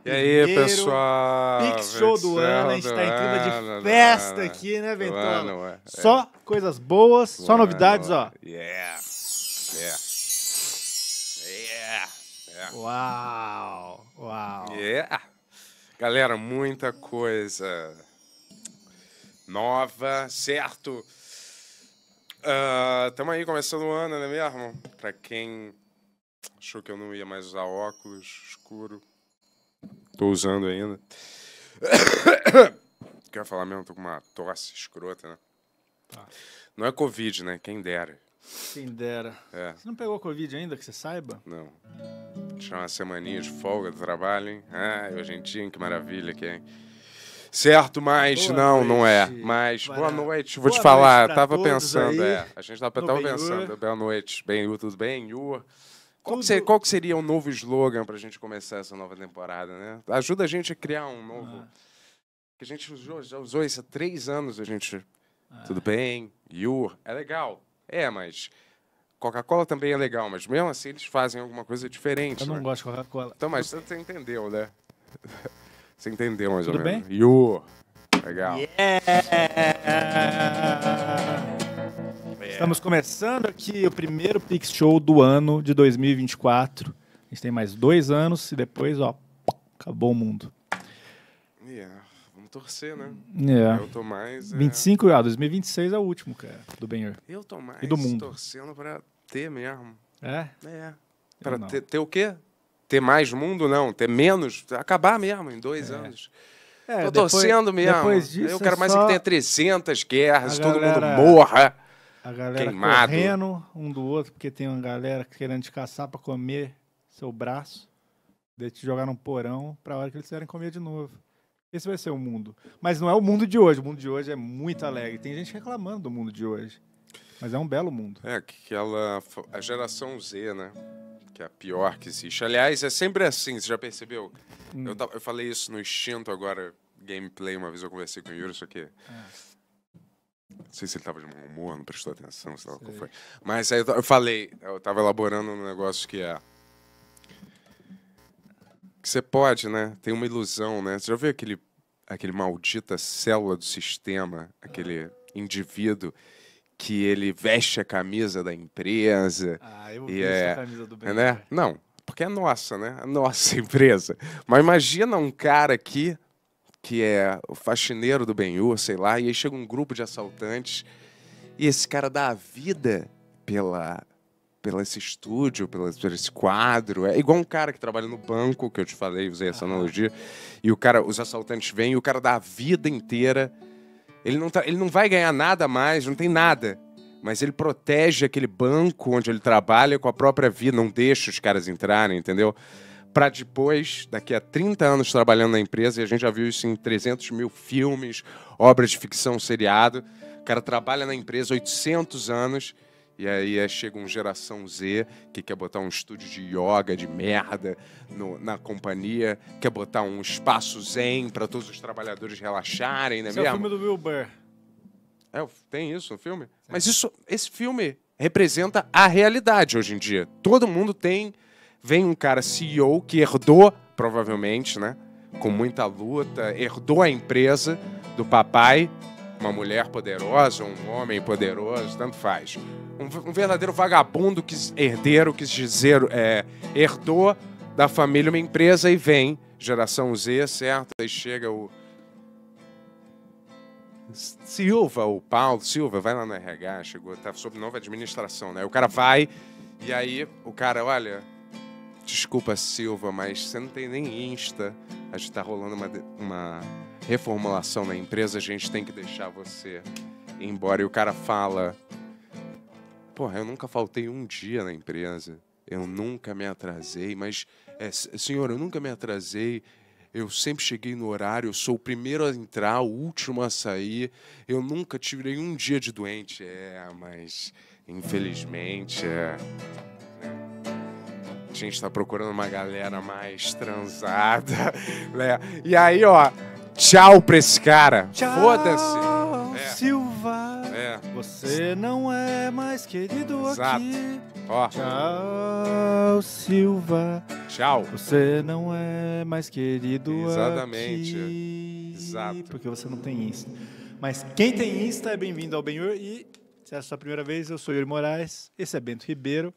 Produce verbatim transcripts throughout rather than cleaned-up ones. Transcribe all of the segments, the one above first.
E aí, pessoal? Pix Show do ano, a gente tá em clima de festa aqui, né, Ventola? Só coisas boas, só novidades, ó. Yeah. Yeah. Yeah. Yeah. Uau. Uau. Yeah. Galera, muita coisa nova, certo? Estamos uh, aí começando o ano, né mesmo? Pra quem achou que eu não ia mais usar óculos escuro, tô usando ainda. Quero falar mesmo, tô com uma tosse escrota, né? Tá. Não é Covid, né? Quem dera. Quem dera. É. Você não pegou Covid ainda, que você saiba? Não. Tinha uma semaninha de folga do trabalho, hein? Ah, hoje em dia, que maravilha que é. Certo, mas boa não, noite. não é. Mas, Para... boa noite, vou boa te falar, tava todos pensando, aí. é. A gente tava, tava pensando, boa noite, bem, tudo bem, Yu? Qual, Tudo... que seria, qual que seria um novo slogan pra gente começar essa nova temporada, né? Ajuda a gente a criar um novo... Ah. Que a gente usou, já usou isso há três anos, a gente... Ah. Tudo bem, Yu, é legal. É, mas... Coca-Cola também é legal, mas mesmo assim eles fazem alguma coisa diferente. Eu não né? gosto de Coca-Cola. Então, mas você entendeu, né? Você entendeu mais Tudo ou menos. Tudo bem? Yu, legal. Yeah. Estamos começando aqui o primeiro Pix Show do ano de dois mil e vinte e quatro. A gente tem mais dois anos e depois, ó, acabou o mundo. Yeah. Vamos torcer, né? Yeah. Eu tô mais... É... vinte e cinco, ah, dois mil e vinte e seis é o último, cara, do Ben-Hur. Eu tô mais e do mundo. torcendo pra ter mesmo. É? É. Pra ter, ter o quê? Ter mais mundo, não. Ter menos. Acabar mesmo em dois é. anos. É, tô depois, torcendo mesmo. Depois disso, eu quero é mais só que tenha trezentas guerras, todo galera, mundo morra. A galera queimado. correndo um do outro, porque tem uma galera querendo te caçar pra comer seu braço, de te jogar num porão pra hora que eles quiserem comer de novo. Esse vai ser o mundo. Mas não é o mundo de hoje. O mundo de hoje é muito alegre. Tem gente reclamando do mundo de hoje. Mas é um belo mundo. É, aquela... A geração Z, né? Que é a pior que existe. Aliás, é sempre assim, você já percebeu? Hum. Eu, eu falei isso no Instinto agora, gameplay, uma vez eu conversei com o Yuri, só que... É. Não sei se ele tava de mau humor, não prestou atenção, sei lá qual foi. Mas aí eu falei, eu tava elaborando um negócio que é... Que você pode, né? Tem uma ilusão, né? Você já viu aquele, aquele maldita célula do sistema, aquele indivíduo que ele veste a camisa da empresa. Ah, eu e vi é, a camisa do bem. Né? Não, porque é nossa, né? A nossa empresa. Mas imagina um cara aqui que é o faxineiro do Ben-Hur, sei lá, e aí chega um grupo de assaltantes e esse cara dá a vida pela... pelo esse estúdio, pelo, pelo esse quadro. É igual um cara que trabalha no banco, que eu te falei, usei essa analogia, e o cara, os assaltantes vêm e o cara dá a vida inteira. Ele não, tá, ele não vai ganhar nada mais, não tem nada. Mas ele protege aquele banco onde ele trabalha com a própria vida, não deixa os caras entrarem, entendeu? Para depois, daqui a trinta anos trabalhando na empresa, e a gente já viu isso em trezentos mil filmes, obras de ficção, seriado. O cara trabalha na empresa oitocentos anos... E aí é, chega um geração Z que quer botar um estúdio de yoga de merda no, na companhia, quer botar um espaço zen para todos os trabalhadores relaxarem, né? Esse mesmo? É o filme do Will Burr. É, tem isso no filme? Sim. Mas isso, esse filme representa a realidade hoje em dia. Todo mundo tem... Vem um cara C E O que herdou, provavelmente, né? Com muita luta, herdou a empresa do papai, uma mulher poderosa, um homem poderoso, tanto faz. Um, um verdadeiro vagabundo, que, herdeiro, quis dizer, é, herdou da família uma empresa e vem, geração Z, certo? Aí chega o Silva, o Paulo Silva, vai lá no R H, chegou, tá sob nova administração, né? O cara vai e aí o cara, olha, desculpa Silva, mas você não tem nem Insta, a gente tá rolando uma, uma reformulação na empresa, a gente tem que deixar você ir embora. E o cara fala... Porra, eu nunca faltei um dia na empresa, eu nunca me atrasei, mas, é, senhor, eu nunca me atrasei, eu sempre cheguei no horário, eu sou o primeiro a entrar, o último a sair, eu nunca tive um dia de doente. É, mas, infelizmente, é... A gente tá procurando uma galera mais transada, né? E aí, ó, tchau pra esse cara. Foda-se. É. Silva. É. Você não é mais querido Exato. aqui. Ó. Tchau, Silva. Tchau. Você não é mais querido Exatamente. aqui, Exato. porque você não tem Insta. Mas quem tem Insta é bem-vindo ao Benhur e se é a sua primeira vez, eu sou Yuri Moraes, esse é Bento Ribeiro.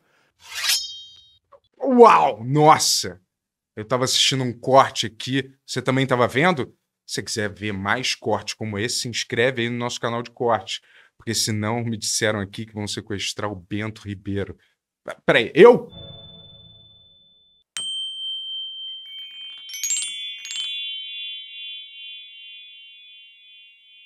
Uau! Nossa! Eu tava assistindo um corte aqui, você também tava vendo? Se você quiser ver mais cortes como esse, se inscreve aí no nosso canal de corte, porque senão me disseram aqui que vão sequestrar o Bento Ribeiro. Peraí, eu?